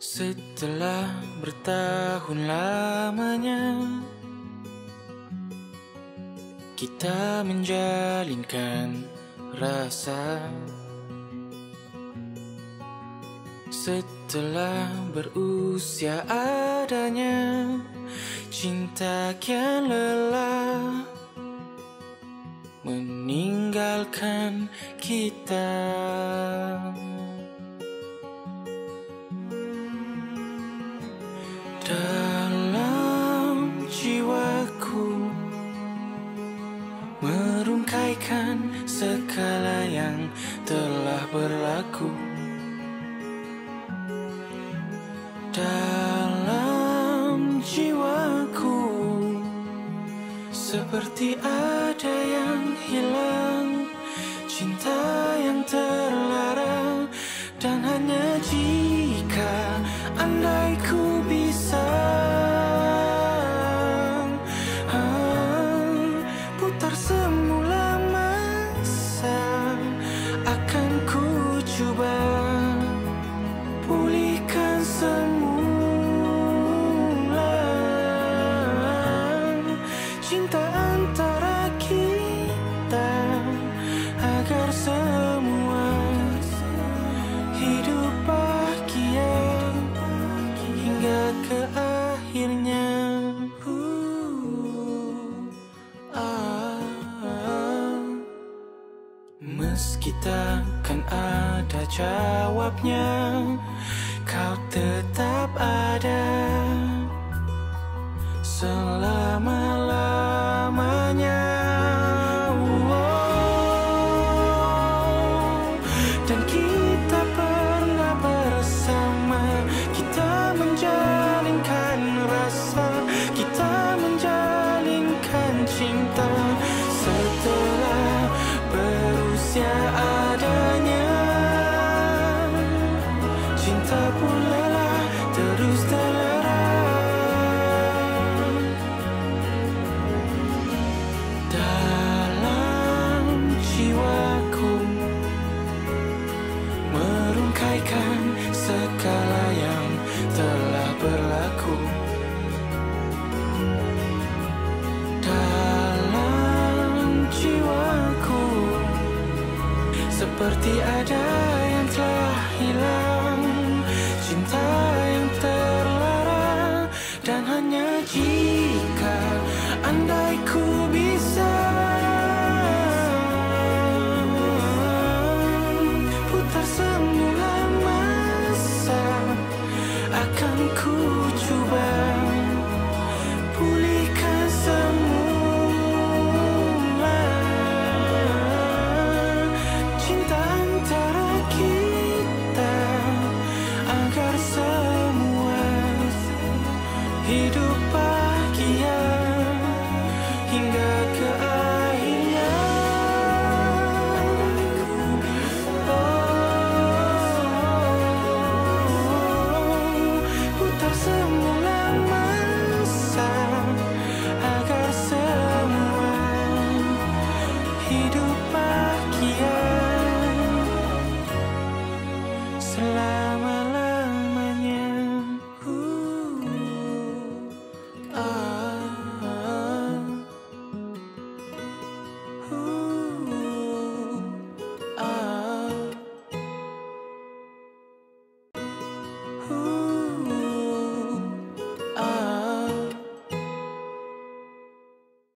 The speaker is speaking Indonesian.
Setelah bertahun lamanya kita menjalinkan rasa, setelah berusia adanya cinta kian lelah meninggalkan kita. Dalam jiwaku merungkaikan segala yang telah berlaku. Dalam jiwaku seperti ada yang hilang, cinta yang terlarang. Dan hanya jika andai ku bisa putar semula masa, akan ku coba pulihkan semula cinta antara kita, agar semua hidup bahagia hingga ke akhirnya. Meski takkan ada jawabnya, kau tetap ada selama-lamanya. Dan kita pernah bersama, kita menjalinkan rasa, kita menjalinkan cinta. Setelah berusia adanya cinta pun lelah terus terlera. Dalam jiwaku merungkaikan segala yang telah berlaku. Dalam jiwaku seperti ada yang telah hilang, cinta yang terlarang. Dan hanya jika andai ku bisa putar semula masa, akan ku coba pulihkan semula cinta antara kita, agar semua hidup bahagia hingga ke akhirnya. Putar semula masa, agar semua hidup bahagia selalu.